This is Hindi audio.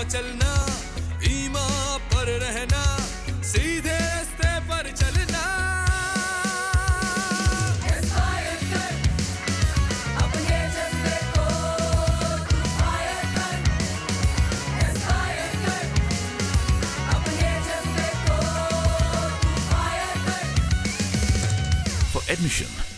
मचलना, ईमान पर रहना, सीधे रास्ते पर चलना। Aspire कर, अपने जज्बे को तू फायर कर। Aspire कर, अपने जज्बे को तू फायर कर। For admission,